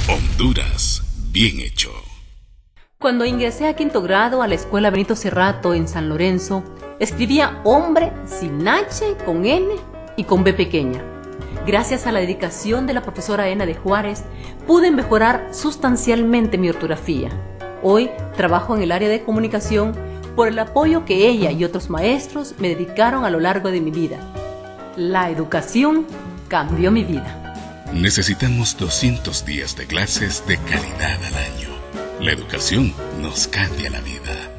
Honduras, bien hecho. Cuando ingresé a quinto grado a la escuela Benito Cerrato en San Lorenzo, escribía hombre sin H, con N y con B pequeña. Gracias a la dedicación de la profesora Ena de Juárez, pude mejorar sustancialmente mi ortografía. Hoy trabajo en el área de comunicación por el apoyo que ella y otros maestros me dedicaron a lo largo de mi vida. La educación cambió mi vida. Necesitamos 200 días de clases de calidad al año. La educación nos cambia la vida.